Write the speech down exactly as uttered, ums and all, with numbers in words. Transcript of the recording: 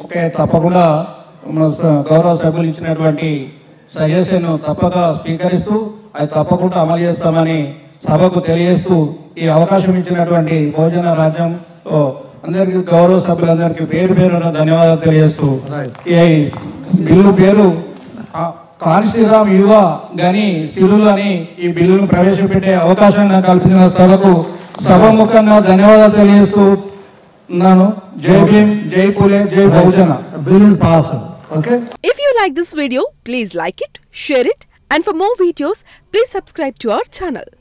Okay తప్పకుండా మన గౌరవ సభ్యులు ఇచ్చినటువంటి సజెషన్ తప్పక స్వీకరిస్తూ అది తప్పకుండా అమలు చేస్తామని సభకు తెలియజేస్తూ ఈ అవకాశం ఇచ్చినటువంటి భోజన రాజ్యం అందరికీ గౌరవ సభ్యులందరికీ పేరు పేరున ధన్యవాదాలు తెలియజేస్తూ ఈ బిల్లు పేరు కాళీశ్రీరామ్ యువ గని సిరులు అని ఈ బిల్లును ప్రవేశపెట్టే అవకాశాన్ని కల్పించిన సభకు సభముఖంగా ధన్యవాదాలు తెలియజేస్తూ ఉన్నాను. జై భీమ్, జై పూలే, జై బహుజన. Bill is passed. Okay. If you like this video, please like it, share it, and for more videos, please subscribe to our channel.